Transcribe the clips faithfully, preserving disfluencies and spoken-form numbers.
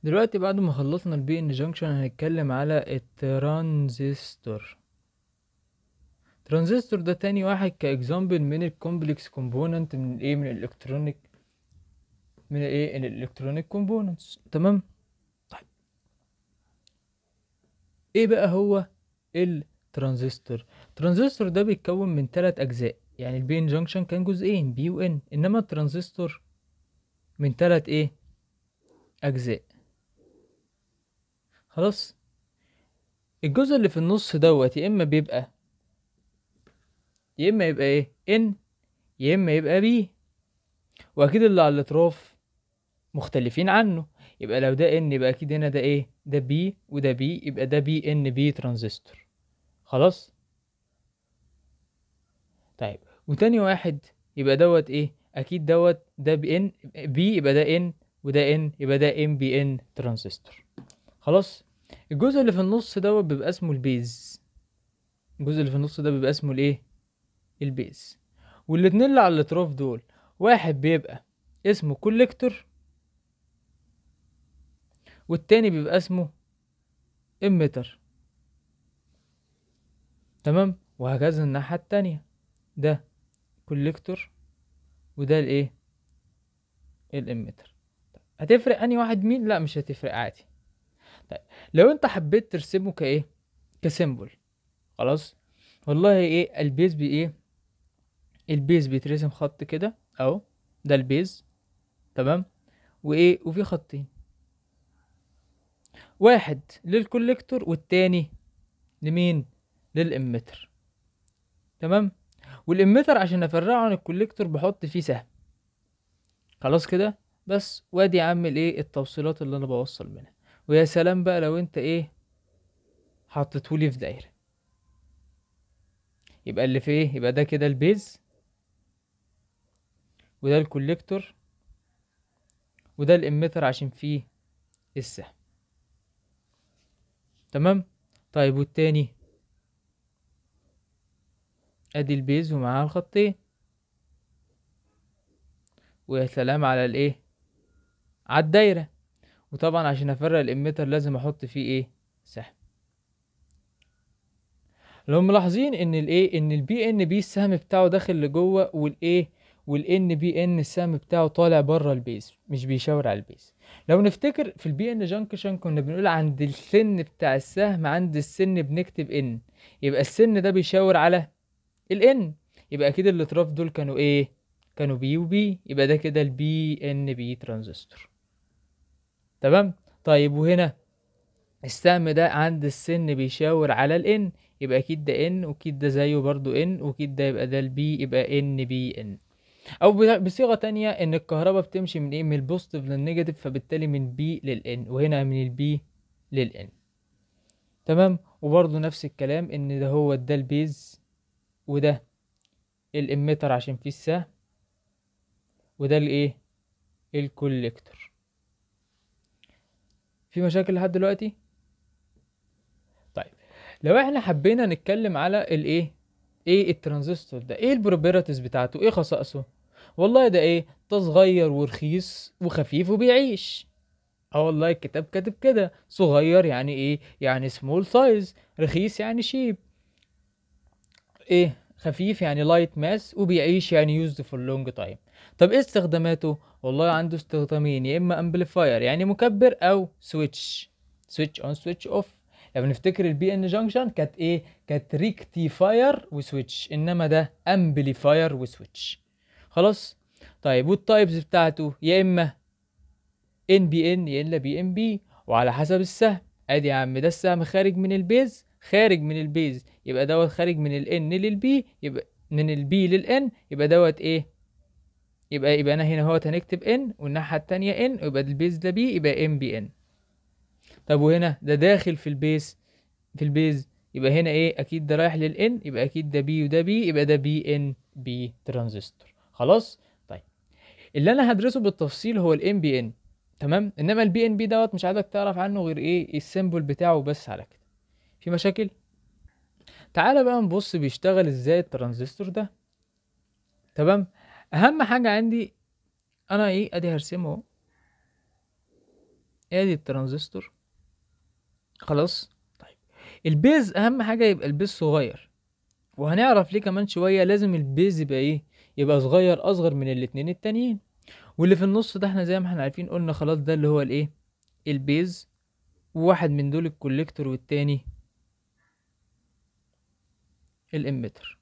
دلوقتي بعد ما خلصنا البي ان جنكشن هنتكلم على الترانزستور. ترانزستور ده تاني واحد كاكزامبل من الكومبلكس كومبوننت من الايه من الالكترونيك من الايه الالكترونيك كومبوننتس. تمام. طيب ايه بقى هو الترانزستور؟ الترانزستور ده بيتكون من ثلاث اجزاء، يعني البي ان جنكشن كان جزئين بي وان، انما الترانزستور من ثلاث ايه اجزاء. خلاص. الجزء اللي في النص دوت يا اما بيبقى يا اما يبقى ايه ان، يا اما يبقى بي، واكيد اللي على الاطراف مختلفين عنه. يبقى لو ده ان يبقى اكيد هنا ده ايه ده بي وده بي، يبقى ده بي ان بي ترانزستور. خلاص. طيب وتاني واحد يبقى دوت ايه اكيد دوت ده بي ان بي، يبقى ده ان وده ان، يبقى ده ام بي ان ترانزستور. خلاص. الجزء اللي في النص دوت بيبقى اسمه البيز. الجزء اللي في النص ده بيبقى اسمه الايه البيز. والاتنين اللي على الاطراف دول واحد بيبقى اسمه كوليكتور، والتاني بيبقى اسمه اميتر. تمام. وهكذا الناحية التانية، ده كوليكتور وده الايه الاميتر. هتفرق انهي واحد مين؟ لا مش هتفرق عادي. طيب لو انت حبيت ترسمه كايه كسيمبل، خلاص. والله ايه البيز بايه البيز بيترسم خط كده اهو، ده البيز. تمام. وايه وفي خطين، واحد للكوليكتور والتاني لمين للاميتر. تمام. والاميتر عشان افرقه عن الكوليكتور بحط فيه سهم. خلاص كده بس. وادي اعمل ايه التوصيلات اللي انا بوصل منها. ويا سلام بقى لو انت ايه حطيتهولي في دايره، يبقى اللي في ايه يبقى ده كده البيز، وده الكوليكتور، وده الاميتر عشان فيه السهم. تمام. طيب والتاني ادي البيز ومعاها الخطين، ويا سلام على الايه على الدايره. وطبعا عشان افرق الاميتر لازم احط فيه ايه سهم. لو ملاحظين ان الايه ان البي ان بي السهم بتاعه داخل لجوه، والايه والان بي ان السهم بتاعه طالع بره البيز، مش بيشاور على البيز. لو نفتكر في البي ان جانكشن كنا بنقول عند السن بتاع السهم، عند السن بنكتب ان، يبقى السن ده بيشاور على الان، يبقى اكيد الاطراف دول كانوا ايه كانوا بي وبي، يبقى ده كده البي ان بي ترانزستور. تمام. طيب وهنا السهم ده عند السن بيشاور على الان، يبقى اكيد ده ان، واكيد ده زيه برضو ان، واكيد ده يبقى ده البي، يبقى ان بي ان. او بصيغة تانية ان الكهرباء بتمشي من ايه من البوزيتيف للنيجاتيف، فبالتالي من بي للان، وهنا من البي للان. تمام. وبرضو نفس الكلام ان ده هو ده البيز، وده الاميتر عشان فيه السهم، وده الايه الكوليكتور. في مشاكل لحد دلوقتي؟ طيب لو احنا حبينا نتكلم على الايه ايه الترانزستور ده، ايه البروبرتيز بتاعته، ايه خصائصه؟ والله ده ايه ده صغير ورخيص وخفيف وبيعيش. اه والله الكتاب كاتب كده، صغير يعني ايه يعني سمول سايز، رخيص يعني شيب، ايه خفيف يعني لايت ماس، وبيعيش يعني يوزد فور لونج تايم. طب ايه استخداماته؟ والله عنده استخدامين، يا اما امبليفاير يعني مكبر، او سويتش سويتش اون سويتش اوف. لو نفتكر البي ان جانكشن كانت ايه كانت ريكتيفاير وسويتش، انما ده امبليفاير وسويتش. خلاص. طيب والتايبز بتاعته يا اما ان بي ان يا الا بي ام بي، وعلى حسب السهم. ادي يا عم ده السهم خارج من البيز، خارج من البيز يبقى دوت خارج من الان للبي، يبقى من البي للان، يبقى دوت ايه يبقى يبقى انا هنا اهوت هنكتب ان، والناحيه التانية ان، يبقى البيز ده بي، يبقى ام بي ان. طب وهنا ده داخل في البيز في البيز يبقى هنا ايه اكيد ده رايح للان، يبقى اكيد ده بي وده بي، يبقى ده بي ان بي ترانزستور. خلاص. طيب اللي انا هدرسه بالتفصيل هو الام بي ان. تمام. انما البي ان بي دوت مش عايزك تعرف عنه غير ايه السيمبل بتاعه بس، على كده. في مشاكل؟ تعالى بقى نبص بيشتغل ازاي الترانزستور ده. تمام. اهم حاجه عندي انا ايه ادي هرسمه اهو، ادي الترانزستور. خلاص. طيب البيز اهم حاجه يبقى البيز صغير، وهنعرف ليه كمان شويه. لازم البيز يبقى ايه؟ يبقى صغير، اصغر من الاتنين التانيين. واللي في النص ده احنا زي ما احنا عارفين قلنا خلاص، ده اللي هو الايه؟ البيز. وواحد من دول الكوليكتور، والتاني الاميتر.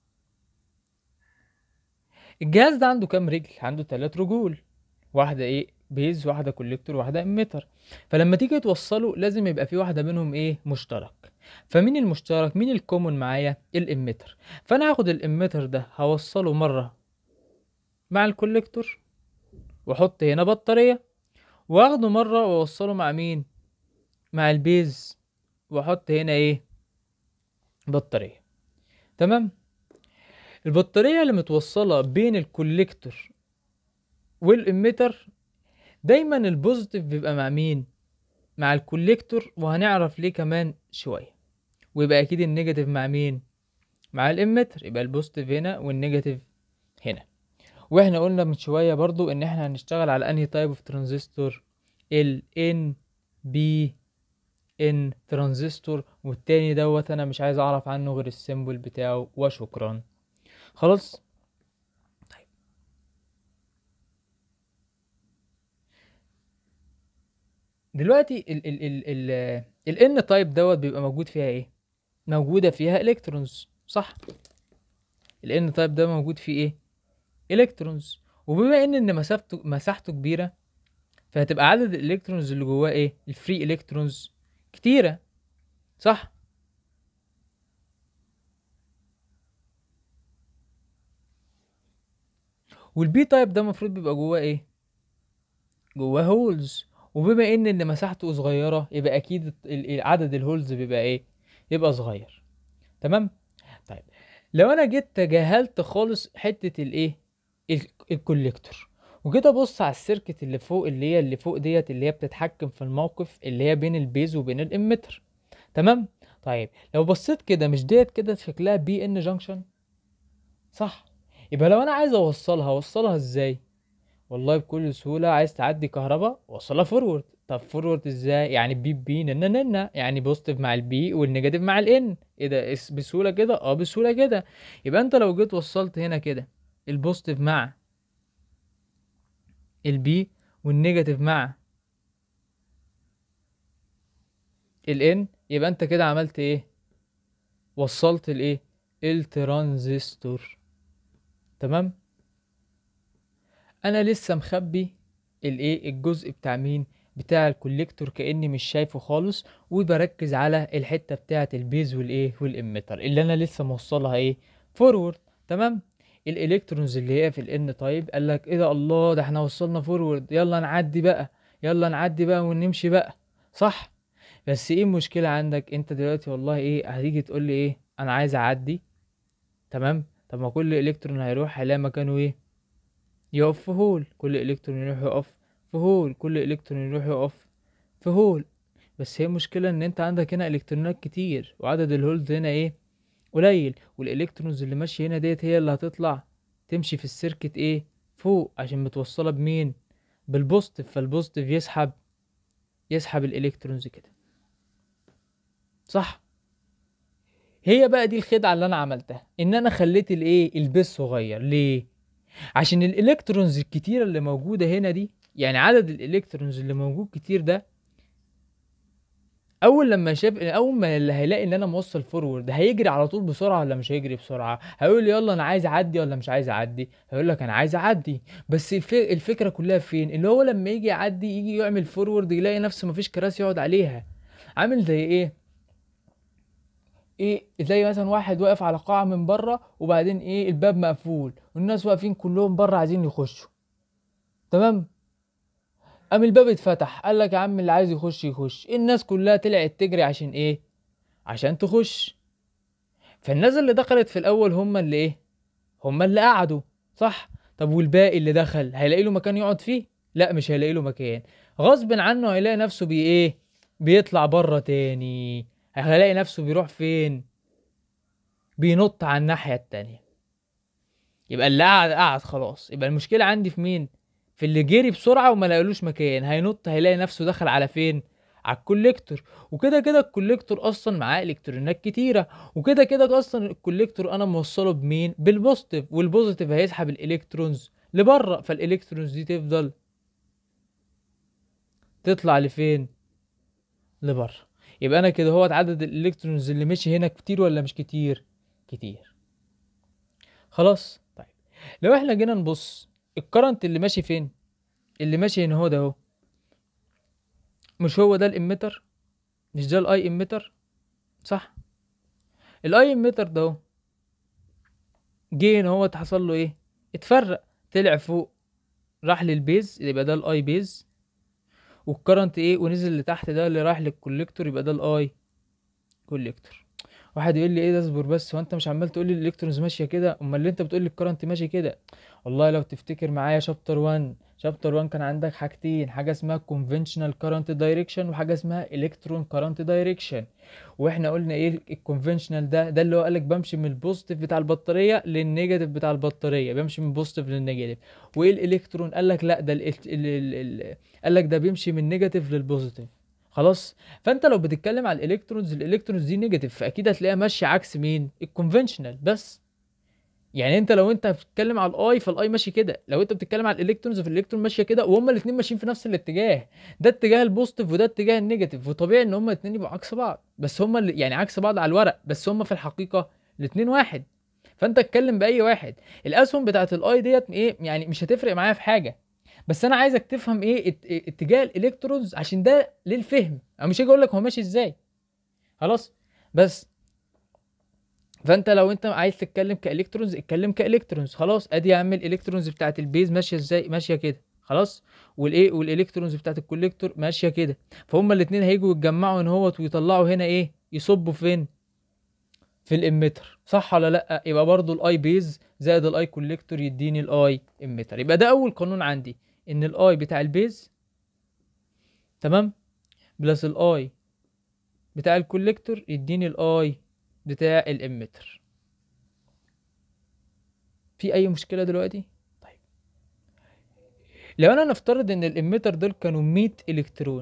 الجهاز ده عنده كام رجل؟ عنده تلات رجول، واحده ايه؟ بيز، واحده كوليكتور، واحده اميتر. فلما تيجي توصله لازم يبقى في واحده منهم ايه؟ مشترك. فمين المشترك؟ مين الكومون معايا؟ الاميتر. فانا هاخد الاميتر ده هوصله مره مع الكوليكتور، واحط هنا بطاريه، واخده مره واوصله مع مين؟ مع البيز، واحط هنا ايه؟ بطاريه. تمام. البطاريه اللي متوصله بين الكوليكتور والاميتر دايما البوزيتيف بيبقى مع مين؟ مع الكوليكتور، وهنعرف ليه كمان شويه. ويبقى اكيد النيجاتيف مع مين؟ مع الاميتر. يبقى البوزيتيف هنا والنيجاتيف هنا. واحنا قلنا من شويه برضو ان احنا هنشتغل على انهي تايب اوف ترانزستور؟ ال ان بي ان ترانزستور. والتاني دوت انا مش عايز اعرف عنه غير السيمبل بتاعه وشكرا. خلاص. طيب دلوقتي ال ال ال ال ال ان تايب دوت بيبقى موجود فيها ايه؟ موجوده فيها الكترونز، صح؟ ال ان تايب ده موجود فيه ايه؟ الكترونز. وبما ان ان مسافته مساحته كبيره، فهتبقى عدد الالكترونز اللي جواه ايه؟ الفري الكترونز كتيره، صح؟ والبي تايب ده المفروض بيبقى جواه ايه؟ جواه هولز. وبما ان ان مساحته صغيره، يبقى اكيد ال- ال- عدد الهولز بيبقى ايه؟ يبقى صغير. تمام. طيب لو انا جيت تجاهلت خالص حته الايه؟ ال- الكوليكتور، وجيت ابص على السيركت اللي فوق، اللي هي اللي فوق ديت، اللي هي بتتحكم في الموقف، اللي هي بين البيز وبين الاميتر. تمام. طيب لو بصيت كده، مش ديت كده شكلها بي ان جانكشن؟ صح. يبقى لو انا عايز اوصلها، اوصلها ازاي؟ والله بكل سهوله. عايز تعدي كهرباء، وصلها فورورد. طب فورورد ازاي؟ يعني بي بي ننا ننا، يعني بوزيتيف مع البي والنيجاتيف مع الان. ايه ده؟ اس- بسهوله كده؟ اه بسهوله كده. يبقى انت لو جيت وصلت هنا كده البوزيتيف مع البي، والنيجاتيف مع الان، يبقى انت كده عملت ايه؟ وصلت الايه؟ الترانزستور. تمام. انا لسه مخبي الايه؟ الجزء بتاع مين؟ بتاع الكوليكتور، كاني مش شايفه خالص، وبركز على الحته بتاعه البيز والايه؟ والاميتر، اللي انا لسه موصلها ايه؟ فورورد. تمام. الالكترونز اللي هي في الان تايب قال لك ايه ده؟ الله، ده احنا وصلنا فورورد، يلا نعدي بقى، يلا نعدي بقى ونمشي بقى، صح؟ بس ايه المشكله عندك انت دلوقتي؟ والله ايه؟ هتيجي تقول لي ايه؟ انا عايز اعدي. تمام. طب ما كل الكترون هيروح هيلاقي مكانه ايه؟ يقف في هول. كل الكترون يروح يقف في هول، كل الكترون يروح يقف في هول. بس هي مشكلة ان انت عندك هنا الكترونات كتير، وعدد الهولز هنا ايه؟ قليل. والالكترونز اللي ماشية هنا ديت هي اللي هتطلع تمشي في السيركت ايه؟ فوق، عشان متوصلة بمين؟ بالبوزيتيف. فالبوزيتيف يسحب يسحب الالكترونز كده، صح؟ هي بقى دي الخدعة اللي انا عملتها، ان انا خليت الايه؟ البيس صغير. ليه؟ عشان الالكترونز الكتيرة اللي موجودة هنا دي، يعني عدد الالكترونز اللي موجود كتير ده، اول لما شاف، اول ما اللي هيلاقي ان انا موصل فورورد، هيجري على طول بسرعه ولا مش هيجري بسرعه؟ هيقول لي يلا انا عايز اعدي ولا مش عايز اعدي؟ هيقول لك انا عايز اعدي. بس الف... الفكره كلها فين؟ اللي هو لما يجي يعدي، يجي يعمل فورورد، يلاقي نفسه مفيش كراسي يقعد عليها. عامل زي ايه؟ ايه، زي مثلا واحد واقف على قاعه من بره، وبعدين ايه؟ الباب مقفول، والناس واقفين كلهم بره عايزين يخشوا. تمام. قام الباب اتفتح، قال لك يا عم اللي عايز يخش يخش. الناس كلها طلعت تجري عشان ايه؟ عشان تخش. فالناس اللي دخلت في الاول هم اللي ايه؟ هم اللي قعدوا، صح؟ طب والباقي اللي دخل هيلاقي له مكان يقعد فيه؟ لا، مش هيلاقي له مكان. غصب عنه هيلاقي نفسه بي ايه؟ بيطلع بره تاني. هيلاقي نفسه بيروح فين؟ بينط على الناحية التانية. يبقى اللي قعد قعد خلاص. يبقى المشكلة عندي في مين؟ في اللي جري بسرعه وما لقالوش مكان، هينط هيلاقي نفسه دخل على فين؟ على الكوليكتور. وكده كده الكوليكتور اصلا معاه الكترونات كتيره، وكده كده اصلا الكوليكتور انا موصله بمين؟ بالبوزيتيف، والبوزيتيف هيسحب الالكترونز لبره، فالالكترونز دي تفضل تطلع لفين؟ لبره. يبقى انا كده هو عدد الالكترونز اللي مشي هنا كتير ولا مش كتير؟ كتير. خلاص. طيب لو احنا جينا نبص الكرنت اللي ماشي فين؟ اللي ماشي هنا هو ده اهو، مش هو ده الاميتر؟ مش ده الاي اميتر؟ صح. الاي اميتر ده اهو جه هنا هو حصل له ايه؟ اتفرق، طلع فوق راح للبيز يبقى ده الاي بيز، والكرنت ايه ونزل لتحت ده اللي راح للكوليكتور يبقى ده الاي كوليكتور. واحد يقول لي ايه ده؟ اصبر بس، هو انت مش عمال تقول لي الالكترونز ماشيه كده؟ امال اللي انت بتقول لي الكرنت ماشي كده. والله لو تفتكر معايا شابتر واحد، شابتر واحد كان عندك حاجتين، حاجه اسمها conventional current direction وحاجه اسمها electron current direction. واحنا قلنا ايه الكونفنشنال ده؟ ده اللي هو قالك بمشي من البوزيتيف بتاع البطاريه للنيجاتيف بتاع البطاريه، بمشي من البوزيتيف للنيجاتيف. وايه الالكترون؟ قالك لا ده ال ال ال قالك ده بيمشي من النيجاتيف للبوزيتيف. خلاص. فانت لو بتتكلم على الالكترونز، الالكترونز دي نيجاتيف، فاكيد هتلاقيها ماشيه عكس مين؟ الكونفنشنال. بس يعني انت لو انت بتتكلم على الاي فالاي ماشي كده، لو انت بتتكلم على الالكترونز فالالكترون ماشيه كده، وهما الاثنين ماشيين في نفس الاتجاه، ده اتجاه البوزيتيف وده اتجاه النيجاتيف، وطبيعي ان هما الاثنين يبقوا عكس بعض، بس هما اللي يعني عكس بعض على الورق، بس هما في الحقيقه الاثنين واحد. فانت اتكلم باي واحد. الاسهم بتاعت الاي ديت ايه يعني مش هتفرق معايا في حاجه، بس انا عايزك تفهم ايه اتجاه الالكترونز عشان ده للفهم، انا مش هاجي اقول لك هو ماشي ازاي. خلاص. بس فانت لو انت عايز تتكلم كالكترونز اتكلم كالكترونز. خلاص ادي يا عم الالكترونز بتاعت البيز ماشيه ازاي؟ ماشيه كده. خلاص. والايه والالكترونز بتاعت الكوليكتور ماشيه كده، فهم الاثنين هيجوا يتجمعوا ان هو ويطلعوا هنا ايه؟ يصبوا فين؟ في الاميتر. صح ولا لا؟ يبقى برضو الاي بيز زائد الاي كوليكتور يديني الاي اميتر. يبقى ده اول قانون عندي، ان الاي بتاع البيز تمام بلس الاي بتاع الكوليكتور يديني الاي بتاع الاميتر. في اي مشكله دلوقتي؟ طيب لو انا نفترض ان الاميتر دول كانوا مية الكترون،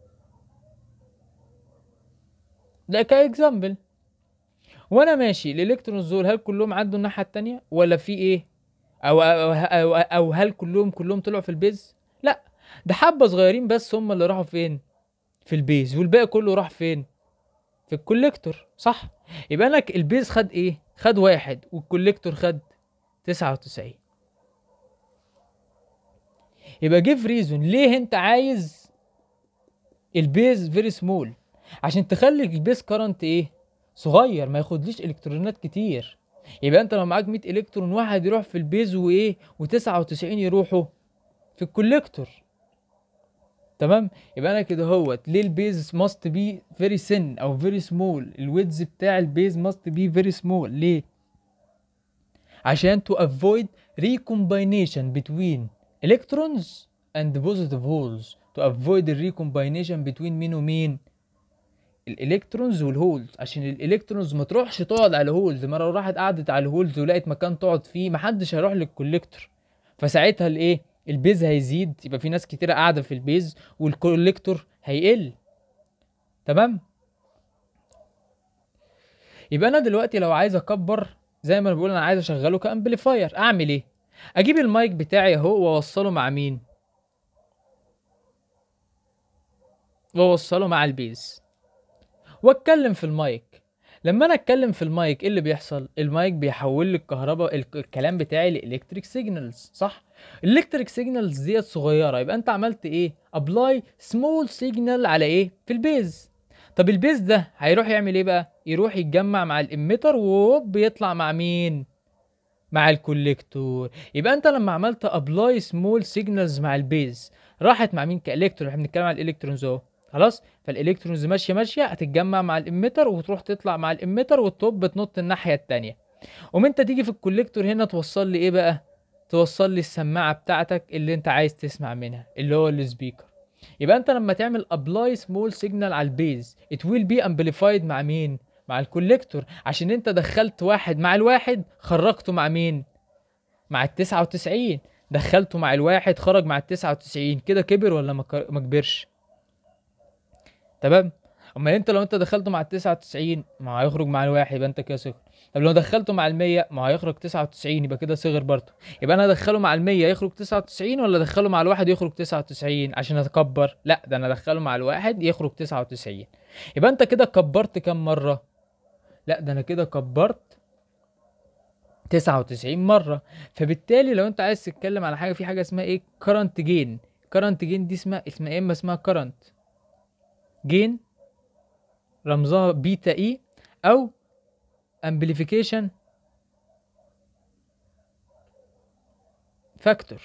ده كاكزامبل، وانا ماشي الالكترونز دول هل كلهم عدوا الناحيه التانية ولا في ايه؟ او او, أو, أو هل كلهم كلهم طلعوا في البيز؟ لا، ده حبه صغيرين بس هم اللي راحوا فين؟ في البيز، والباقي كله راح فين؟ في الكوليكتور. صح. يبقى انا البيز خد ايه؟ خد واحد، والكوليكتور خد تسعة وتسعين. يبقى جيف ريزون ليه انت عايز البيز فيري سمول، عشان تخلي البيز كارنت ايه؟ صغير، ما ياخدليش الكترونات كتير. يبقى انت لو معاك مية الكترون، واحد يروح في البيز وايه وتسعة وتسعين يروحوا في الكوليكتور. تمام. يبقى انا كده اهوت ليه البيز ماست بي فيري سن او فيري سمول، الويدز بتاع البيز ماست بي فيري سمول. ليه؟ عشان to avoid recombination between electrons and positive holes، to avoid the recombination between مين ومين؟ الالكترونز والهولز، عشان الالكترونز ما تروحش تقعد على هولز، ما لو راحت قعدت على الهولز ولقيت مكان تقعد فيه محدش هيروح للكوليكتور، فساعتها الايه؟ البيز هيزيد، يبقى في ناس كتيره قاعده في البيز والكوليكتور هيقل. تمام. يبقى انا دلوقتي لو عايز اكبر، زي ما انا بقول انا عايز اشغله كامبليفاير، اعمل ايه؟ اجيب المايك بتاعي اهو واوصله مع مين؟ واوصله مع البيز واتكلم في المايك. لما انا اتكلم في المايك ايه اللي بيحصل؟ المايك بيحول لي الكهرباء الكلام بتاعي لالكتريك سيجنالز. صح. الالكتريك سيجنالز ديت صغيره، يبقى انت عملت ايه؟ ابلاي سمول سيجنال على ايه؟ في البيز. طب البيز ده هيروح يعمل ايه بقى؟ يروح يتجمع مع الاميتر وهوب بيطلع مع مين؟ مع الكوليكتور. يبقى انت لما عملت ابلاي سمول سيجنالز مع البيز راحت مع مين؟ كالكترون، احنا بنتكلم على الالكترونز اهو. خلاص. فالالكترونز ماشيه ماشيه هتتجمع مع الاميتر وتروح تطلع مع الاميتر والتوب بتنط الناحيه الثانيه. ومن انت تيجي في الكوليكتور هنا توصل لي ايه بقى؟ توصل لي السماعه بتاعتك اللي انت عايز تسمع منها اللي هو السبيكر. يبقى انت لما تعمل ابلاي سمول سيجنال على البيز ات ويل بي امبليفايد مع مين؟ مع الكوليكتور، عشان انت دخلت واحد مع الواحد خرجته مع مين؟ مع التسعة وتسعين. دخلته مع الواحد خرج مع التسعة وتسعين، كده كبر ولا ما ك- ما كبرش؟ تمام. اما انت لو انت دخلته مع التسعة وتسعين ما هو هيخرج مع الواحد، يبقى انت كده صغر. طب لو دخلته مع المية ما هو هيخرج تسعة وتسعين، يبقى كده صغر برضه. يبقى انا ادخله مع المية يخرج تسعة وتسعين، ولا ادخله مع الواحد يخرج تسعة وتسعين عشان اتكبر؟ لا، ده انا ادخله مع الواحد يخرج تسعة وتسعين. يبقى انت كده كبرت كام مرة؟ لا، ده انا كده كبرت تسعة وتسعين مرة. فبالتالي لو انت عايز تتكلم على حاجة، في حاجة اسمها ايه؟ current gain. current gain دي اسمها اسمها ايه؟ اما اسمها current gain، رمزها بيتا اي، او amplification factor،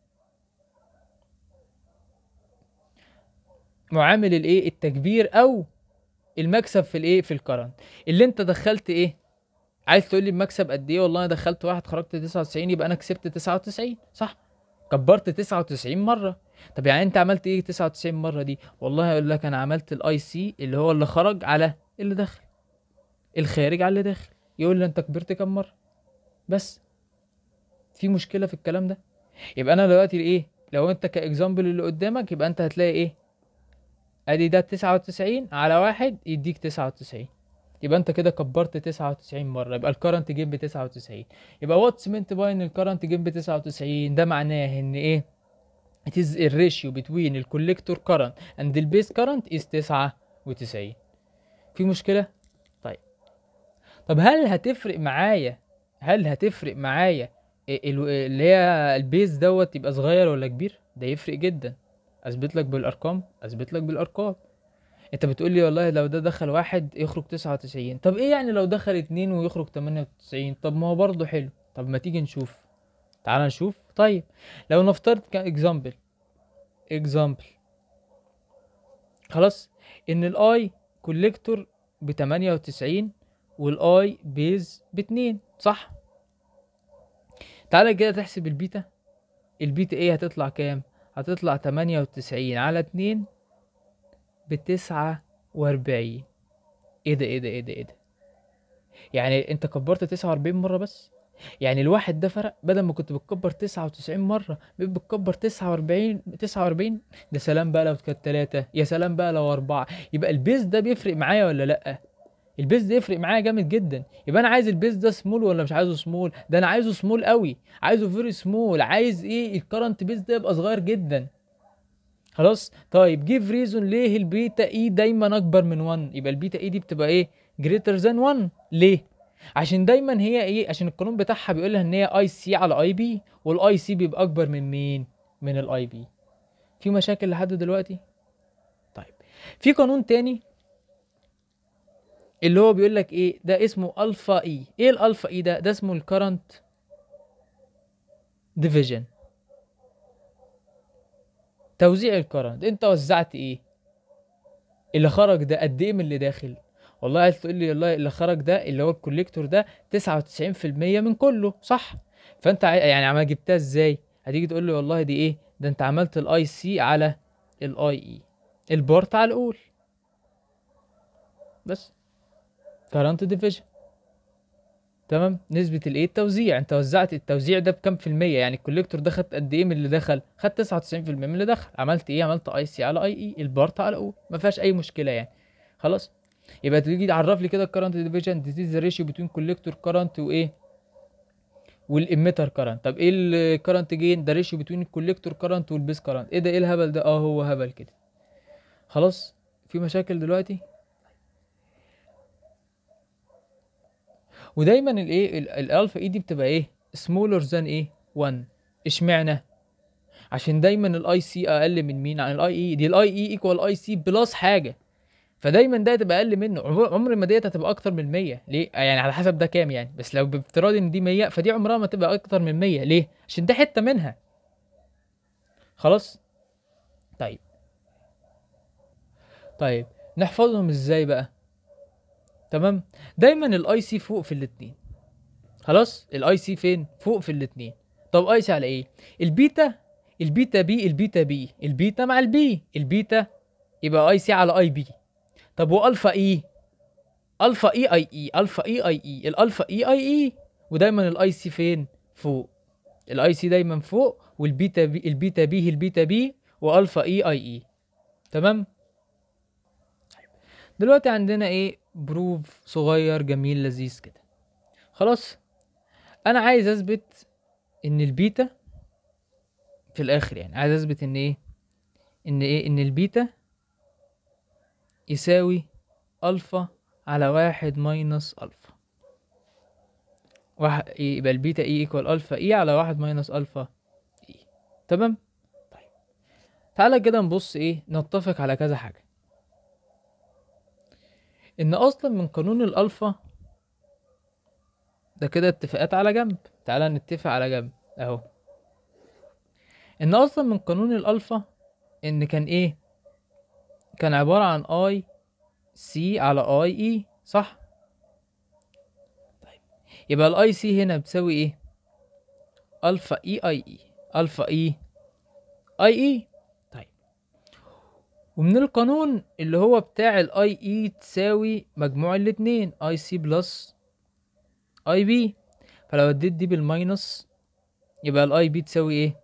معامل الايه؟ التكبير او المكسب في الايه؟ في الكرنت اللي انت دخلت ايه. عايز تقول لي المكسب قد ايه؟ والله انا دخلت واحد خرجت تسعة وتسعين، يبقى انا كسبت تسعة وتسعين، صح؟ كبرت تسعة وتسعين مره. طب يعني انت عملت ايه تسعة وتسعين مره دي؟ والله اقول لك انا عملت الاي سي اللي هو اللي خرج على اللي دخل، الخارج على اللي داخل. يقول لي انت كبرت كام مره؟ بس في مشكله في الكلام ده؟ يبقى انا دلوقتي ايه؟ لو انت كاكزامبل اللي قدامك، يبقى انت هتلاقي ايه؟ ادي ده تسعة وتسعين على واحد يديك تسعة وتسعين، يبقى انت كده كبرت تسعة وتسعين مره، يبقى الكرنت جيم ب تسعة وتسعين. يبقى واتس مينت باي ان الكرنت جيم ب تسعة وتسعين؟ ده معناه ان ايه؟ it is a ratio between the collector current and the base current is تسعة وتسعين. في مشكله؟ طيب. طب هل هتفرق معايا هل هتفرق معايا ال- اللي هي البيز دوت يبقى صغير ولا كبير؟ ده يفرق جدا. اثبت لك بالارقام اثبت لك بالارقام. انت بتقول لي والله لو ده دخل واحد يخرج تسعة وتسعين، طب ايه يعني لو دخل اتنين ويخرج تمانية وتسعين؟ طب ما هو برضه حلو. طب ما تيجي نشوف، تعال نشوف. طيب لو نفترض كاكزامبل اكزامبل خلاص ان الاي كوليكتور ب تمانية وتسعين والاي بيز ب اتنين، صح؟ تعالى كده تحسب البيتا. البيتا ايه هتطلع كام؟ هتطلع تمانية وتسعين على اتنين ب تسعة واربعين. ايه ده ايه ده ايه ده ايه ده؟ يعني انت كبرت تسعة واربعين مره بس. يعني الواحد ده فرق، بدل ما كنت بتكبر تسعة وتسعين مره بقيت بتكبر تسعة واربعين تسعة واربعين. ده سلام بقى لو كانت تلاتة، يا سلام بقى لو اربعة. يبقى البيز ده بيفرق معايا ولا لا؟ البيز ده يفرق معايا جامد جدا. يبقى انا عايز البيز ده سمول ولا مش عايزه سمول؟ ده انا عايزه سمول قوي، عايزه فيري سمول. عايز ايه؟ الكرنت بيز ده يبقى صغير جدا. خلاص. طيب جيف ريزون ليه البيتا اي دايما اكبر من واحد؟ يبقى البيتا اي دي بتبقى ايه؟ جريتر ذان واحد. ليه؟ عشان دايما هي ايه؟ عشان القانون بتاعها بيقول لها ان هي اي سي على اي بي، والاي سي بيبقى اكبر من مين؟ من الاي بي. في مشاكل لحد دلوقتي؟ طيب في قانون تاني اللي هو بيقول لك ايه؟ ده اسمه الفا اي. ايه الالفا اي ده؟ ده اسمه الكرنت ديفيجن، توزيع الكرنت. انت وزعت ايه؟ اللي خرج ده قد ايه من اللي داخل؟ والله عايز تقول لي والله اللي خرج ده اللي هو الكوليكتور ده تسعة وتسعين في المية من كله، صح؟ فانت عاي- يعني عم جبتها ازاي؟ هتيجي تقول لي والله دي ايه؟ ده انت عملت الاي سي على الاي اي، البارت على الاول، بس كارنت ديفيجن. تمام. نسبة الايه؟ التوزيع. انت وزعت التوزيع ده بكام في المية؟ يعني الكوليكتور ده خد قد ايه من اللي دخل؟ خد تسعة وتسعين في المية من اللي دخل. عملت ايه؟ عملت اي سي على اي اي، البارت على الاول، ما فيهاش اي مشكلة يعني. خلاص. يبقى تيجي تعرف لي كده الكرنت ديفيجن دي ذا ريشيو بين كوليكتور كرنت وايه؟ والاميتر كرنت. طب ايه الكرنت جين؟ ده ريشيو بين الكوليكتور كرنت والبيس كرنت. ايه ده؟ ايه الهبل ده؟ اه هو هبل كده. خلاص. في مشاكل دلوقتي؟ ودايما الايه ال- الالفا اي دي بتبقى ايه؟ سمولر ذان ايه؟ واحد. اشمعنى؟ عشان دايما الاي سي اقل من مين؟ عن الاي اي. دي الاي اي ايكوال اي سي بلس حاجه، فدايما ده هتبقى اقل منه. عمر عمر ما ديت هتبقى اكتر من مية. ليه؟ يعني على حسب ده كام يعني، بس لو بافتراض ان دي مية فدي عمرها ما تبقى اكتر من مية. ليه؟ عشان ده حته منها. خلاص. طيب طيب نحفظهم ازاي بقى؟ تمام. دايما الاي سي فوق في الاتنين. خلاص. الاي سي فين؟ فوق في الاتنين. طب اي سي على ايه؟ البيتا. البيتا بي البيتا بي البيتا مع البي البيتا، يبقى اي سي على اي بي. طب والفا اي؟ الفا اي اي اي الفا اي اي اي الالفا اي اي اي. ودايما الاي سي فين؟ فوق. الاي سي دايما فوق، والبيتا بي البيتا بي البيتا بي، والفا اي اي اي. تمام. دلوقتي عندنا ايه؟ بروف صغير جميل لذيذ كده. خلاص، انا عايز اثبت ان البيتا في الاخر، يعني عايز اثبت ان ايه ان ايه ان البيتا يساوي الفا على واحد ماينس الفا. واحد إيه يبقى البيتا اي ايكوال الفا اي على واحد ماينس الفا اي. تمام. طيب تعالى كده نبص ايه نتفق على كذا حاجة. ان اصلا من قانون الالفا ده كده اتفاقات على جنب، تعالى نتفق على جنب اهو. ان اصلا من قانون الالفا ان كان ايه كان عبارة عن اي سي على اي اي، صح؟ طيب يبقى الاي سي هنا بتساوي ايه؟ الفا اي اي اي، الفا اي اي اي. طيب ومن القانون اللي هو بتاع الاي اي تساوي مجموع الاتنين اي سي بلس اي بي، فلو اديت دي بالماينس يبقى الاي بي تساوي ايه؟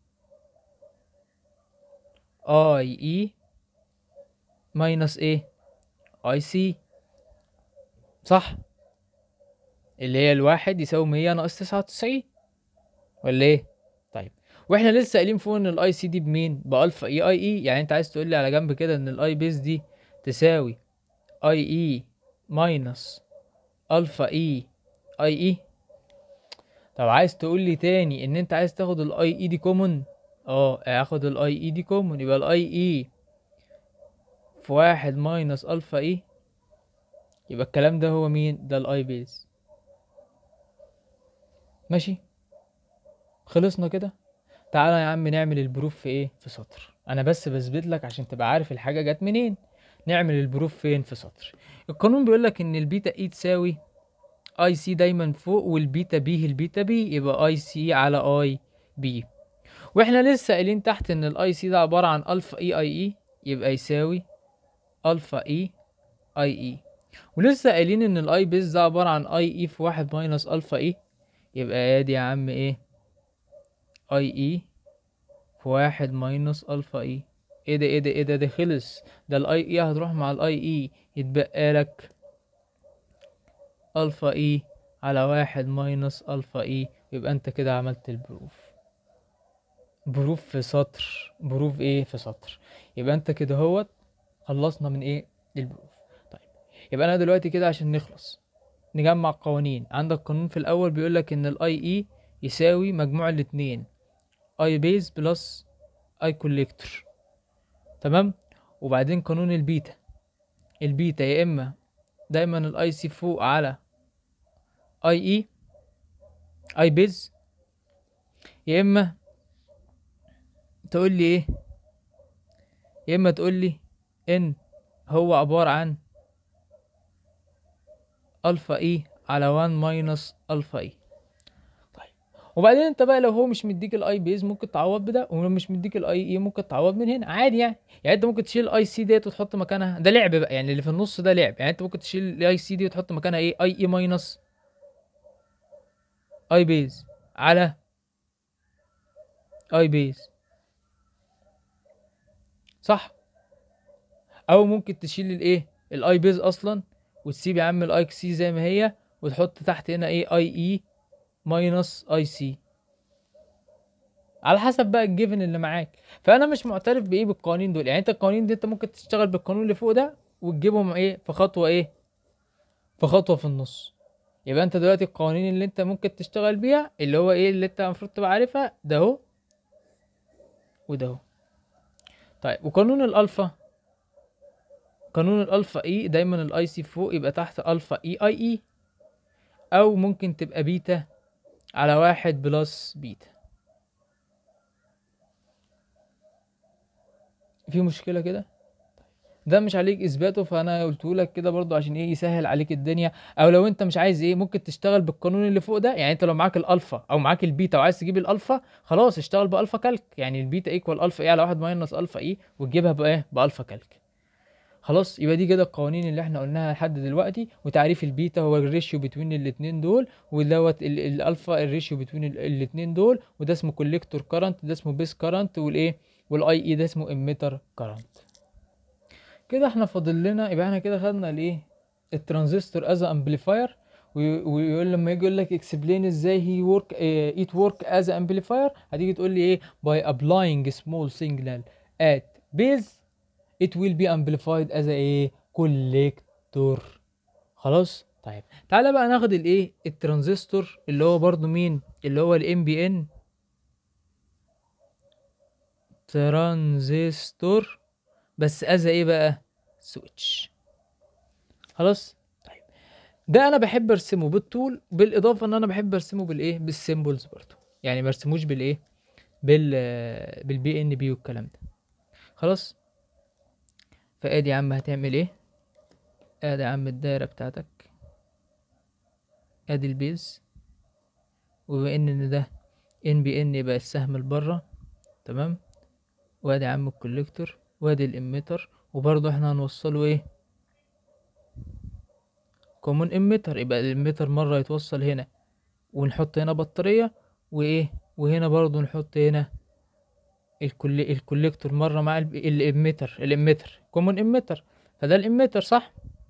اي اي ماينس ايه؟ اي سي، صح؟ اللي هي الواحد يساوي مية ناقص تسعة وتسعين، ولا ايه؟ طيب واحنا لسه قايلين فوق ان الاي سي دي بمين؟ بالفا اي اي اي، يعني انت عايز تقول لي على جنب كده ان الاي بيز دي تساوي اي اي ماينس الفا اي اي اي. طب عايز تقول لي تاني ان انت عايز تاخد الاي اي دي كومون؟ اه هاخد الاي اي دي كومون، يبقى الاي اي في واحد ماينس الفا اي، يبقى الكلام ده هو مين؟ ده الاي بيز. ماشي، خلصنا كده. تعالى يا عم نعمل البروف في ايه؟ في سطر. انا بس بثبت لك عشان تبقى عارف الحاجه جت منين. نعمل البروف فين؟ في سطر. القانون بيقول لك ان البيتا اي تساوي اي سي دايما فوق، والبيتا بي البيتا بي، يبقى اي سي على اي بي. واحنا لسه قايلين تحت ان الاي سي ده عباره عن الفا اي اي اي، يبقى يساوي الفا اي اي اي. ولسه قايلين ان الاي بيز ده عباره عن اي اي في واحد ماينس الفا اي، يبقى ادي يا عم ايه؟ اي اي في واحد ماينس الفا اي. ايه ده ايه ده ايه ده ده خلص. ده الاي اي هتروح مع الاي اي، يتبقى لك الفا اي على واحد ماينس الفا اي. يبقى انت كده عملت البروف. بروف في سطر. بروف ايه؟ في سطر. يبقى انت كده هوت خلصنا من ايه؟ البروف. طيب يبقى انا دلوقتي كده عشان نخلص نجمع قوانين. عندك قانون في الاول بيقولك ان الاي اي يساوي مجموع الاتنين اي بيز بلس اي كوليكتور. تمام. وبعدين قانون البيتا، البيتا يا اما دايما الاي سي فوق على اي اي اي بيز، يا اما تقول لي ايه يا اما تقول لي ان هو عبارة عن الفا اي على واحد ماينس الفا اي. طيب وبعدين انت بقى لو هو مش مديك الاي بيز ممكن تعوض بده، ولو مش مديك الاي اي ممكن تعوض من هنا عادي يعني. يعني انت ممكن تشيل الاي سي ديت وتحط مكانها، ده لعب بقى يعني، اللي في النص ده لعب. يعني انت ممكن تشيل الاي سي دي وتحط مكانها ايه؟ اي اي ماينس اي بيز على اي بيز، صح؟ او ممكن تشيل الايه؟ الاي بيز اصلا وتسيب يا عم الاي سي زي ما هي، وتحط تحت هنا ايه؟ اي اي ماينس اي سي، على حسب بقى الجيفن اللي معاك. فانا مش معترف بايه؟ بالقوانين دول. يعني انت القوانين دي انت ممكن تشتغل بالقانون اللي فوق ده وتجيبهم ايه؟ في خطوه ايه؟ في خطوه في النص. يبقى انت دلوقتي القوانين اللي انت ممكن تشتغل بيها اللي هو ايه؟ اللي انت المفروض تبقى عارفها ده اهو وده اهو. طيب وقانون الالفا، قانون الالفا اي دايما الاي سي فوق يبقى تحت الفا اي اي اي، او ممكن تبقى بيتا على واحد بلس بيتا. في مشكلة كده؟ ده مش عليك اثباته، فانا قلته لك كده برضو عشان ايه؟ يسهل عليك الدنيا. او لو انت مش عايز ايه ممكن تشتغل بالقانون اللي فوق ده. يعني انت لو معاك الالفا او معاك البيتا وعايز تجيب الالفا، خلاص اشتغل بالفا كالك. يعني البيتا ايكوال الفا اي على واحد ماينس الفا اي، وتجيبها بايه؟ بالفا كالك. خلاص، يبقى دي كده القوانين اللي احنا قلناها لحد دلوقتي. وتعريف البيتا هو الريشيو بين الاتنين دول، ودوت ال- الالفا الريشيو بين الاتنين دول، وده اسمه كوليكتور كارنت، ده اسمه بيس كارنت، والايه والاي اي ده اسمه اميتر كارنت. كده احنا فاضل لنا، يبقى احنا كده خدنا الايه الترانزستور از امبليفاير. ويقول لما يجي يقول لك اكسبلين ازاي هي ورك ات ورك از امبليفاير، هتيجي تقول لي ايه باي ابلاينج سمول سيجنال ات بيز it will be amplified as a ايه collector. خلاص. طيب تعالى بقى ناخد الايه الترانزستور اللي هو برضو مين اللي هو الام بي ان ترانزستور، بس as a ايه بقى سويتش. خلاص. طيب ده انا بحب ارسمه بالطول، بالاضافه ان انا بحب ارسمه بالايه بالسيمبلز برضو، يعني ما ارسموش بالايه بال بالبي ان بي والكلام ده. خلاص. فادي يا عم هتعمل ايه، ادي يا عم الدايره بتاعتك، ادي البيز، وبما ان ان ده ان بي ان يبقى السهم لبره، تمام. وادي يا عم الكوليكتور، وادي الاميتر، وبرضه احنا هنوصله ايه كومون اميتر، يبقى الاميتر مره يتوصل هنا ونحط هنا بطاريه، وايه وهنا برضه نحط هنا الكل الكوليكتور مره مع الاميتر الاميتر كومون اميتر، فده الاميتر صح.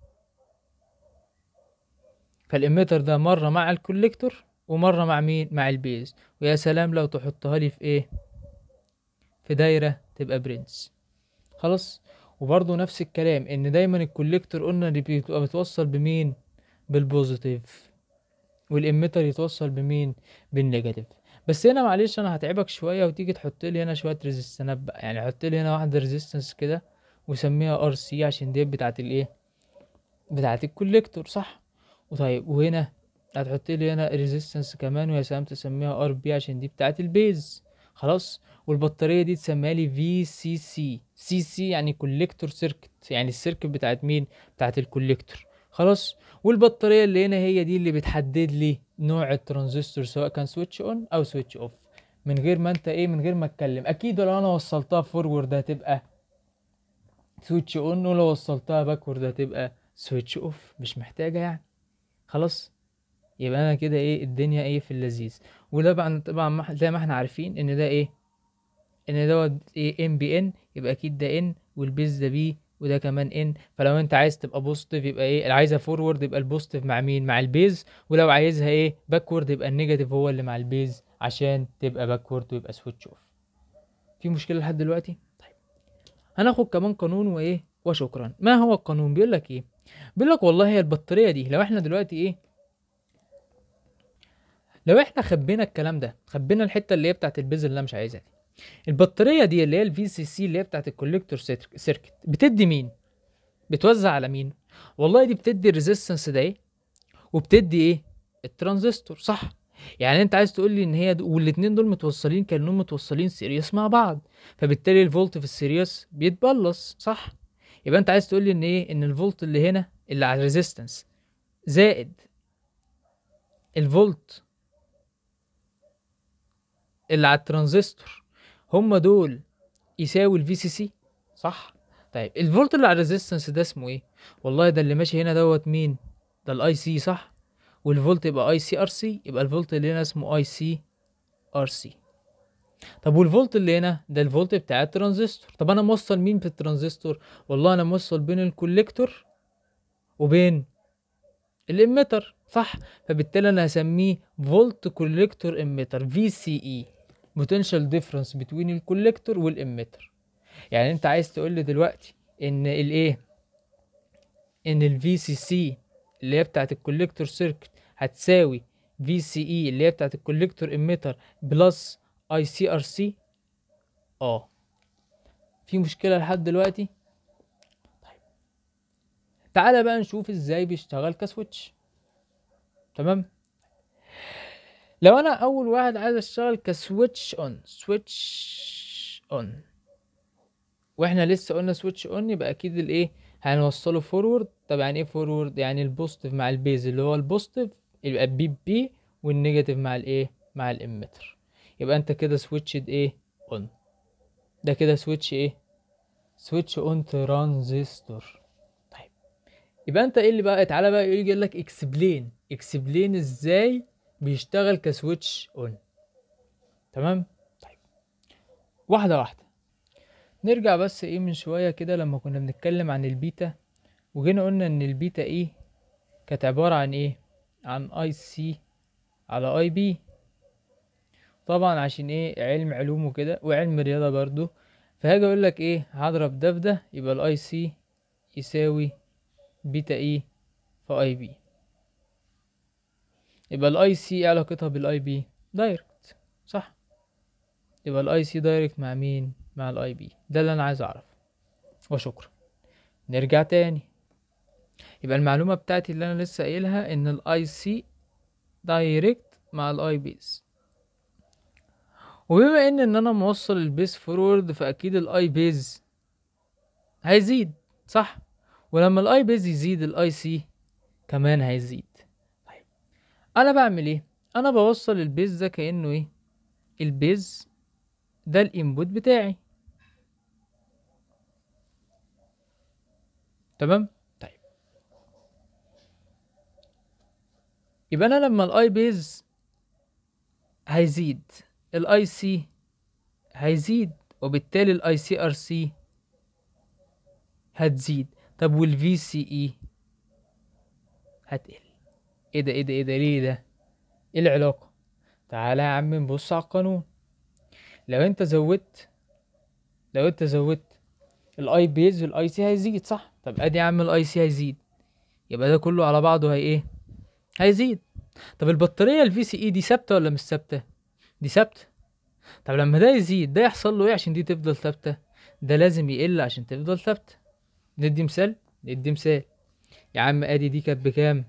فالاميتر ده مره مع الكوليكتور ومره مع مين مع البيز. ويا سلام لو تحطها لي في ايه في دايره تبقى برنس. خلاص. وبرضه نفس الكلام ان دايما الكوليكتور قلنا اللي بيبقى بتوصل بمين بالبوزيتيف، والاميتر يتوصل بمين بالنيجاتيف. بس هنا معلش انا هتعبك شويه، وتيجي تحط لي هنا شويه ريزيستنات بقى، يعني حط لي هنا واحده ريزيستنس كده وسميها ار سي عشان دي بتاعت الايه بتاعت الكوليكتور صح. وطيب وهنا هتحط لي هنا ريزيستنس كمان، ويا سلام تسميها ار بي عشان دي بتاعت البيز. خلاص. والبطاريه دي تسميها لي في سي سي، سي سي يعني كوليكتور سيركت، يعني السيركت بتاعت مين بتاعت الكوليكتور. خلاص. والبطاريه اللي هنا هي دي اللي بتحدد لي نوع الترانزستور، سواء كان سويتش اون او سويتش اوف، من غير ما انت ايه من غير ما اتكلم. اكيد لو انا وصلتها فورورد هتبقى سويتش اون، ولو وصلتها باكورد هتبقى سويتش اوف، مش محتاجه يعني. خلاص. يبقى انا كده ايه الدنيا ايه في اللذيذ. وده طبعا طبعا زي ما احنا عارفين ان ده ايه ان دوت ايه ام بي ان، يبقى اكيد ده ان والبيز ده بي وده كمان ان. فلو انت عايز تبقى بوزيتيف يبقى ايه عايزها فورورد يبقى البوزيتيف مع مين مع البيز، ولو عايزها ايه باكورد يبقى النيجاتيف هو اللي مع البيز عشان تبقى باكورد ويبقى سويتش اوف. في مشكله لحد دلوقتي؟ طيب هناخد كمان قانون وايه وشكرا. ما هو القانون؟ بيقول لك ايه بيقول لك والله هي البطاريه دي لو احنا دلوقتي ايه لو احنا خبينا الكلام ده، خبينا الحته اللي هي بتاعت البيز اللي انا مش عايزها دي، البطاريه دي اللي هي الفي سي سي اللي هي بتاعت الكوليكتور سيركت بتدي مين بتوزع على مين؟ والله دي بتدي الريزيستنس ده ايه وبتدي ايه الترانزستور صح. يعني انت عايز تقول لي ان هي دو... والاتنين دول متوصلين كانهم متوصلين سيريس مع بعض، فبالتالي الفولت في السيريس بيتبلص صح. يبقى انت عايز تقول لي ان ايه ان الفولت اللي هنا اللي على الريزيستنس زائد الفولت اللي على الترانزستور هما دول يساوي الفي سي سي صح. طيب الفولت اللي على الريزيستنس ده اسمه ايه؟ والله ده اللي ماشي هنا دوت مين ده الاي سي صح. والفولت يبقى اي سي ار سي، يبقى الفولت اللي هنا اسمه اي سي ار سي. طب والفولت اللي هنا ده الفولت بتاع الترانزستور. طب انا موصل مين في الترانزستور؟ والله انا موصل بين الكوليكتور وبين الاميتر صح. فبالتالي انا هسميه فولت كوليكتور اميتر في سي اي، potential difference between الكوليكتور والاميتر. يعني انت عايز تقول لي دلوقتي ان الايه ان الفي سي سي اللي هي بتاعت الكوليكتور سيركت هتساوي في سي اي اللي هي بتاعت الكوليكتور اميتر بلس اي سي ار سي. اه في مشكله لحد دلوقتي؟ طيب تعالى بقى نشوف ازاي بيشتغل كسويتش. تمام. لو انا اول واحد عايز اشتغل كسويتش اون سويتش اون، واحنا لسه قلنا سويتش اون يبقى اكيد الايه هنوصله فورورد. طب يعني ايه فورورد؟ يعني البوزيتيف مع البيز اللي هو البوزيتيف يبقى بي بي، والنيجاتيف مع الايه مع الاميتر. يبقى انت كده سويتشد ايه اون. ده كده سويتش ايه سويتش اون ترانزستور. يبقى انت ايه اللي بقى، تعالى بقى يجي يقول لك اكسبلين اكسبلين ازاي بيشتغل كسويتش اون. تمام. طيب واحده واحده نرجع بس ايه من شويه كده لما كنا بنتكلم عن البيتا، وجينا قلنا ان البيتا ايه كانت عباره عن ايه، عن اي سي على اي بي. طبعا عشان ايه، علم علوم وكده وعلم رياضه برضو، فهاجي اقول لك ايه، هضرب ده في ده يبقى الاي سي يساوي بيتا اي في اي بي. يبقى الاي سي ايه علاقتها بالاي بي؟ دايركت، صح؟ يبقى الاي سي دايركت مع مين؟ مع الاي بي. ده اللي انا عايز اعرفه وشكرا. نرجع تاني، يبقى المعلومه بتاعتي اللي انا لسه قايلها ان الاي سي دايركت مع الاي بيز، وبما ان ان انا موصل البيز فورورد فاكيد الاي بيز هيزيد، صح؟ ولما الاي بيز يزيد الاي سي كمان هيزيد. طيب انا بعمل ايه؟ انا بوصل البيز ده كانه ايه، البيز ده الانبوت بتاعي. تمام. طيب يبقى انا لما الاي بيز هيزيد الاي سي هيزيد، وبالتالي الاي سي ار سي هتزيد. طب والفي سي اي هتقل. ايه ده ايه ده ايه ده ليه ده؟ ايه العلاقة؟ تعالى يا عم نبص على القانون. لو انت زودت لو انت زودت الاي بيز والاي سي هيزيد، صح؟ طب ادي يا عم الاي سي هيزيد، يبقى ده كله على بعضه هي ايه، هيزيد. طب البطارية الفي سي اي دي ثابتة ولا مش ثابتة؟ دي ثابتة. طب لما ده يزيد ده يحصل له ايه عشان دي تفضل ثابتة؟ ده لازم يقل عشان تفضل ثابتة. ندي مثال ندي مثال يا عم، ادي دي كانت بكام؟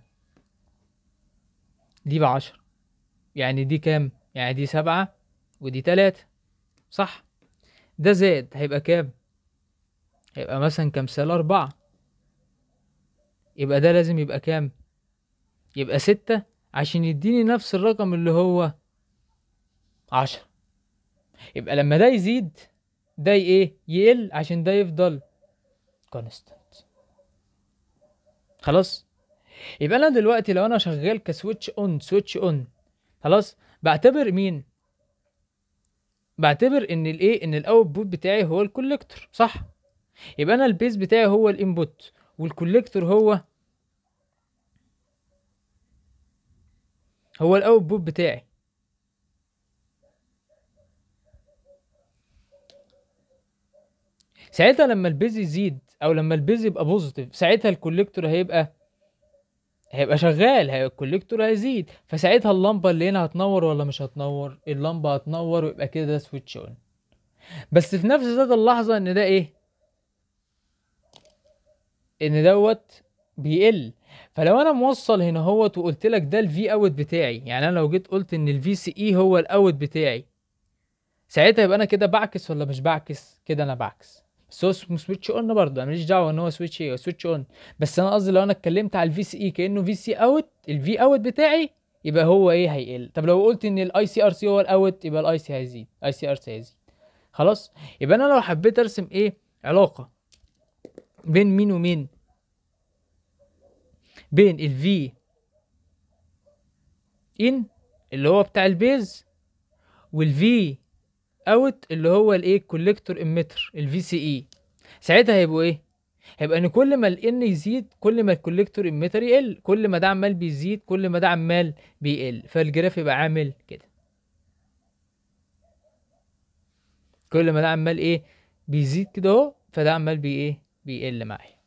دي بعشرة. يعني دي كام؟ يعني دي سبعة ودي تلاتة، صح؟ ده زاد هيبقى كام؟ هيبقى مثلا كمثال أربعة. يبقى ده لازم يبقى كام؟ يبقى ستة عشان يديني نفس الرقم اللي هو عشرة. يبقى لما ده يزيد ده ايه، يقل عشان ده يفضل كونستانت. خلاص. يبقى انا دلوقتي لو انا شغال كسويتش اون سويتش اون خلاص، بعتبر مين؟ بعتبر ان الايه، ان الاوتبوت بتاعي هو الكوليكتور، صح؟ يبقى انا البيز بتاعي هو الانبوت والكوليكتور هو هو الاوتبوت بتاعي. ساعتها لما البيز يزيد او لما البيز يبقى بوزيتيف ساعتها الكوليكتور هيبقى هيبقى شغال، هيبقى الكوليكتور هيزيد، فساعتها اللمبه اللي هنا هتنور ولا مش هتنور؟ اللمبه هتنور، ويبقى كده ده سويتش اون. بس في نفس ذات اللحظه ان ده ايه، ان دوت بيقل. فلو انا موصل هنا هوت وقلت لك ده الفي اوت بتاعي، يعني انا لو جيت قلت ان الفي سي اي هو الاوت بتاعي، ساعتها يبقى انا كده بعكس ولا مش بعكس؟ كده انا بعكس. بس هو اسمه سويتش اون برضه، انا ماليش دعوه ان هو سويتش ايه، هو سويتش اون. بس انا قصدي لو انا اتكلمت على الفي سي اي كانه في سي اوت، الفي اوت بتاعي يبقى هو ايه، هيقل. طب لو قلت ان الاي سي ار سي هو الاوت يبقى الاي سي هيزيد، اي سي ار سي هيزيد. خلاص. يبقى انا لو حبيت ارسم ايه علاقه بين مين ومين، بين الفي ان اللي هو بتاع البيز والفي اوت اللي هو الايه كوليكتور اميتر الفي سي اي، ساعتها هيبقوا ايه، هيبقى ان كل ما الان يزيد كل ما الكوليكتور اميتر يقل، كل ما ده عمال بيزيد كل ما ده عمال بيقل. فالجراف يبقى عامل كده، كل ما ده عمال ايه بيزيد كده اهو، فده عمال بي ايه بيقل معايا.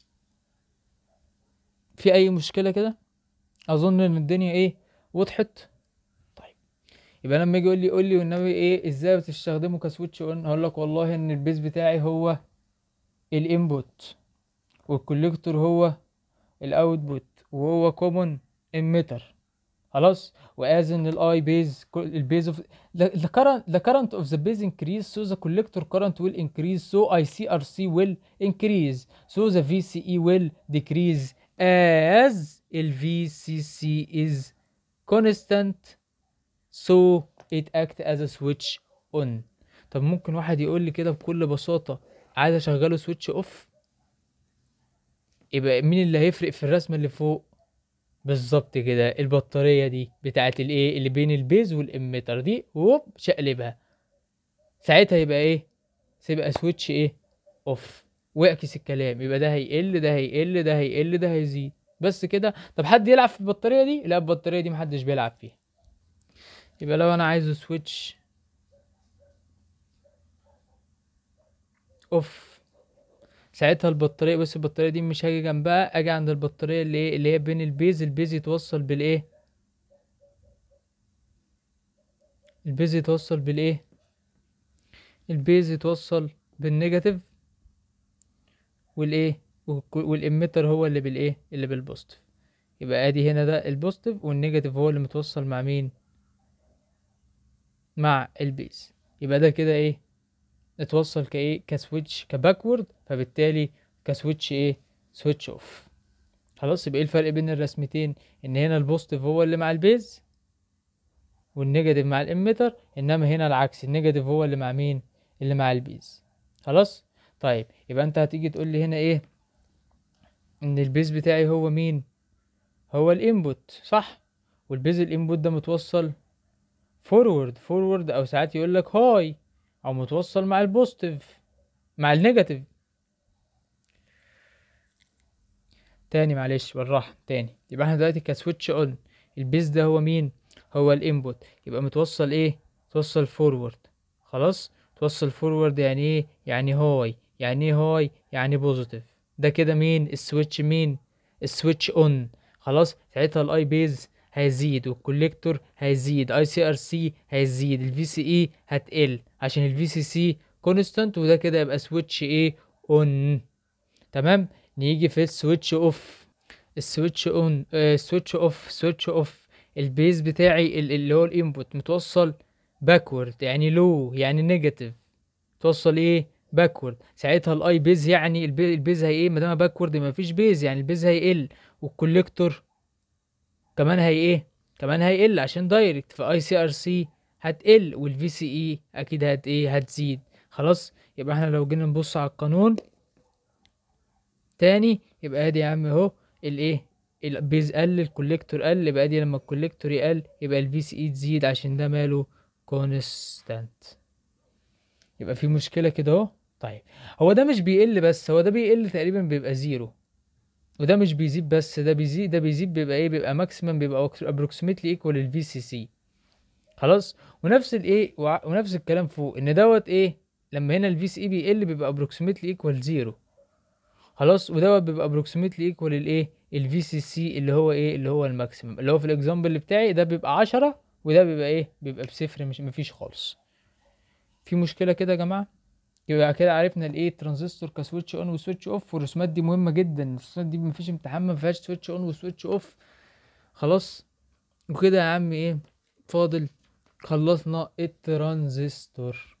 في اي مشكله كده؟ اظن ان الدنيا ايه وضحت. طيب يبقى لما يجي يقول لي قول لي والنبي ايه ازاي بتستخدمه كسويتش اون، هقول لك والله ان البيز بتاعي هو الانبوت والكوليكتور هو الاوتبوت وهو كومون اميتر. خلاص. واز ان الاي بيز البيز اوف the current the current of the base increase so the collector current will increase so I C R C will increase so the V C E will decrease as ال V C C is constant so it act as a switch on. طب ممكن واحد يقول لي كده بكل بساطة عايز اشغله سويتش اوف؟ يبقى مين اللي هيفرق في الرسمه اللي فوق؟ بالظبط كده، البطاريه دي بتاعت الايه اللي بين البيز والاميتر دي، ووب شقلبها، ساعتها يبقى ايه؟ يبقى سويتش ايه؟ اوف. واعكس الكلام، يبقى ده هيقل ده هيقل ده هيقل ده هيزيد، بس كده. طب حد يلعب في البطاريه دي؟ لا، البطاريه دي محدش بيلعب فيها. يبقى لو انا عايزه سويتش اوف، ساعتها البطاريه، بس البطاريه دي مش هاجي جنبها، اجي عند البطاريه اللي ايه اللي هي بين البيز، البيز يتوصل بالايه البيز يتوصل بالايه البيز يتوصل بالنيجاتيف، والايه والك- والاميتر هو اللي بالايه اللي بالبوزيتيف. يبقى ادي هنا ده البوزيتيف، والنيجاتيف هو اللي متوصل مع مين؟ مع البيز. يبقى ده كده ايه؟ اتوصل كايه كسويتش كباكورد، فبالتالي كسويتش ايه سويتش اوف. خلاص، يبقى ايه الفرق بين الرسمتين؟ ان هنا البوزيتيف هو اللي مع البيز والنيجاتيف مع الاميتر، انما هنا العكس، النيجاتيف هو اللي مع مين؟ اللي مع البيز. خلاص. طيب يبقى انت هتيجي تقول لي هنا ايه؟ ان البيز بتاعي هو مين؟ هو الانبوت، صح؟ والبيز الانبوت ده متوصل فورورد فورورد، او ساعات يقول لك هاي، او متوصل مع البوزيتيف مع النيجاتيف. تاني معلش بالراحه تاني. يبقى احنا دلوقتي كسويتش اون، البيز ده هو مين؟ هو الانبوت، يبقى متوصل ايه؟ متوصل فورورد. خلاص، توصل فورورد يعني ايه؟ يعني هاي. يعني ايه هاي؟ يعني بوزيتيف. ده كده مين السويتش؟ مين السويتش اون؟ خلاص، ساعتها الاي بيز هيزيد، والكوليكتور هيزيد، اي سي ار سي هيزيد، الفي سي اي هتقل عشان الفي سي سي كونستانت، وده كده يبقى سويتش ايه؟ اون. تمام. نيجي في السويتش اوف. السويتش اون آه سويتش اوف سويتش اوف البيز بتاعي ال- اللي هو الانبوت متوصل باكورد، يعني لو يعني نيجاتيف، توصل ايه؟ باكورد. ساعتها الاي بيز يعني البي- البيز هي ايه؟ ما دام باكورد ما فيش بيز، يعني البيز هيقل، والكوليكتور كمان هي ايه؟ كمان هيقل عشان دايركت، فاي سي ار سي هتقل، والفي سي اي اكيد هت ايه؟ هتزيد. خلاص، يبقى احنا لو جينا نبص على القانون تاني، يبقى ادي يا عم اهو الايه البيز قل، الكوليكتور قل، يبقى ادي لما الكوليكتور يقل يبقى الفي سي اي تزيد عشان ده ماله كونستانت. يبقى في مشكلة كده اهو. طيب، هو ده مش بيقل بس، هو ده بيقل تقريبا بيبقى زيرو، وده مش بيزيد بس، ده بيزيد ده بيزيد بيبقى ايه؟ بيبقى ماكسيمم، بيبقى ابروكسيمتلي ايكوال الفي سي سي. خلاص، ونفس الايه وع- ونفس الكلام فوق، ان دوت ايه؟ لما هنا الفي سي اي بيقل بيبقى ابروكسيمتلي ايكوال زيرو. خلاص، ودوت بيبقى ابروكسيمتلي ايكوال الايه؟ الفي سي سي، اللي هو ايه؟ اللي هو الماكسيمم، اللي هو في الاكزامبل اللي بتاعي ده بيبقى عشرة، وده بيبقى ايه؟ بيبقى بصفر، مش مفيش خالص. في مشكله كده يا جماعه؟ يبقى كده عرفنا الايه ترانزستور كسويتش اون وسويتش اوف، والرسومات دي مهمه جدا، الرسومات دي مفيش امتحان ما فيهاش سويتش اون وسويتش اوف. خلاص، وكده يا عم ايه فاضل؟ خلصنا الترانزستور.